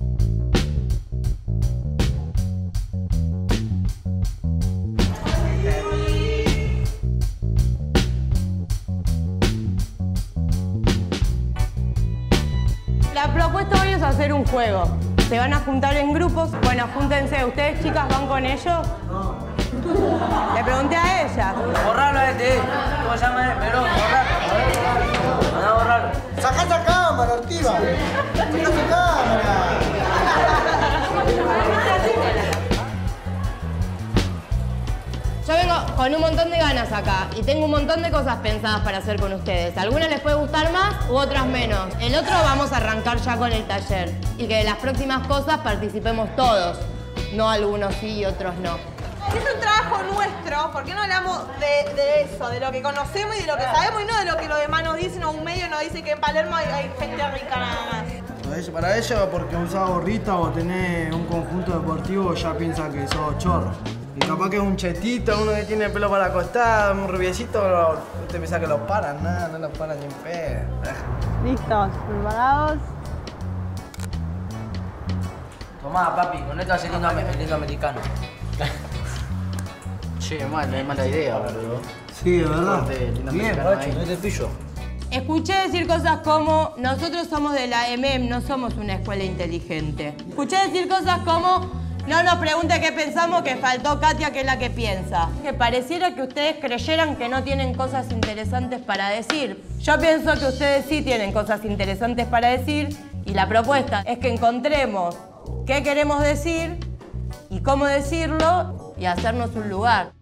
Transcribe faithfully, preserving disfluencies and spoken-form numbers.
La propuesta hoy es hacer un juego. Se van a juntar en grupos. Bueno, júntense. ¿Ustedes, chicas, van con ellos? No. Le pregunté a ella. Borralo a este. ¿Cómo se llama? Pero, borralo. Anda a borrarlo. ¡Sacá esa cámara, Ortiva! ¡Sacá esa cámara! Yo vengo con un montón de ganas acá y tengo un montón de cosas pensadas para hacer con ustedes. Algunas les puede gustar más u otras menos. El otro vamos a arrancar ya con el taller y que de las próximas cosas participemos todos. No algunos sí y otros no. Es un trabajo nuestro, ¿por qué no hablamos de, de eso? De lo que conocemos y de lo que sabemos y no de lo que los demás nos dicen o un medio nos dice que en Palermo hay, hay gente rica nada más. Para ellos, porque usás gorrita o tenés un conjunto deportivo, ya piensan que sos chorro. Y capaz que es un chetito, uno que tiene el pelo para la costada, un rubiecito, usted piensa que los paran, nada, no los paran ni en pedo. Listos, preparados. Tomá, papi, con esto hace lindo, lindo americano. Che, mal, no hay mala idea, boludo. Sí, de verdad. Bien, Pacho, no te pillo. Escuché decir cosas como, nosotros somos de la E M E M, no somos una escuela inteligente. Escuché decir cosas como, no nos pregunte qué pensamos, que faltó Katia, que es la que piensa. Que pareciera que ustedes creyeran que no tienen cosas interesantes para decir. Yo pienso que ustedes sí tienen cosas interesantes para decir y la propuesta es que encontremos qué queremos decir y cómo decirlo y hacernos un lugar.